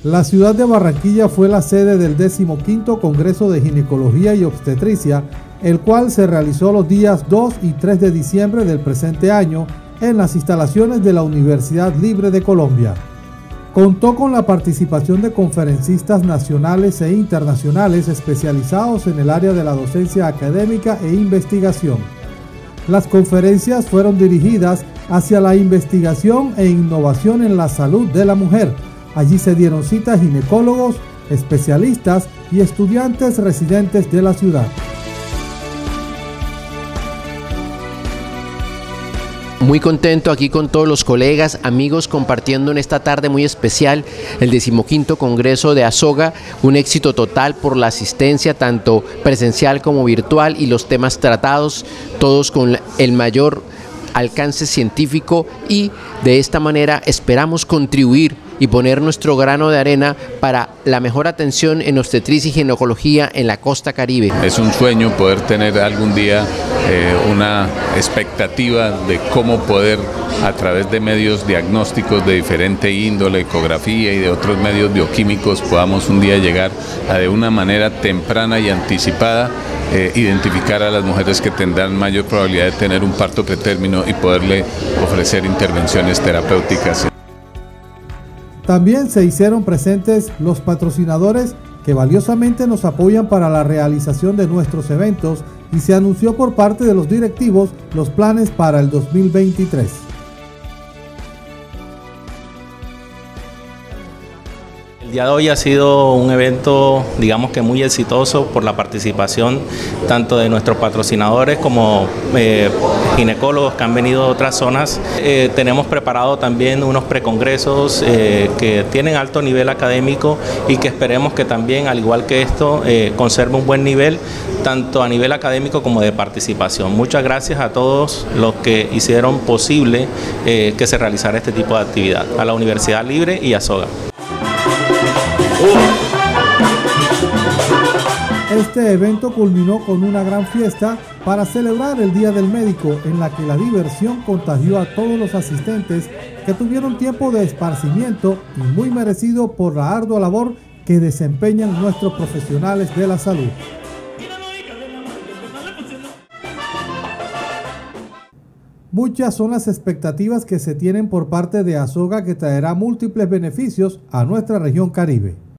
La ciudad de Barranquilla fue la sede del 15º Congreso de Ginecología y Obstetricia, el cual se realizó los días 2 y 3 de diciembre del presente año en las instalaciones de la Universidad Libre de Colombia. Contó con la participación de conferencistas nacionales e internacionales especializados en el área de la docencia académica e investigación. Las conferencias fueron dirigidas hacia la investigación e innovación en la salud de la mujer. Allí se dieron cita ginecólogos, especialistas y estudiantes residentes de la ciudad. Muy contento aquí con todos los colegas, amigos, compartiendo en esta tarde muy especial el 15º Congreso de Asoga, un éxito total por la asistencia tanto presencial como virtual y los temas tratados, todos con el mayor alcance científico, y de esta manera esperamos contribuir y poner nuestro grano de arena para la mejor atención en obstetricia y ginecología en la costa Caribe. Es un sueño poder tener algún día una expectativa de cómo poder, a través de medios diagnósticos de diferente índole, ecografía y de otros medios bioquímicos, podamos un día llegar a, de una manera temprana y anticipada, identificar a las mujeres que tendrán mayor probabilidad de tener un parto pretérmino y poderle ofrecer intervenciones terapéuticas. También se hicieron presentes los patrocinadores que valiosamente nos apoyan para la realización de nuestros eventos, y se anunció por parte de los directivos los planes para el 2023. El día de hoy ha sido un evento, digamos que muy exitoso, por la participación tanto de nuestros patrocinadores como ginecólogos que han venido de otras zonas. Tenemos preparado también unos precongresos que tienen alto nivel académico y que esperemos que también, al igual que esto, conserve un buen nivel, tanto a nivel académico como de participación. Muchas gracias a todos los que hicieron posible que se realizara este tipo de actividad, a la Universidad Libre y a Asoga. Este evento culminó con una gran fiesta para celebrar el Día del Médico, en la que la diversión contagió a todos los asistentes, que tuvieron tiempo de esparcimiento y muy merecido por la ardua labor que desempeñan nuestros profesionales de la salud. Muchas son las expectativas que se tienen por parte de Asoga, que traerá múltiples beneficios a nuestra región Caribe.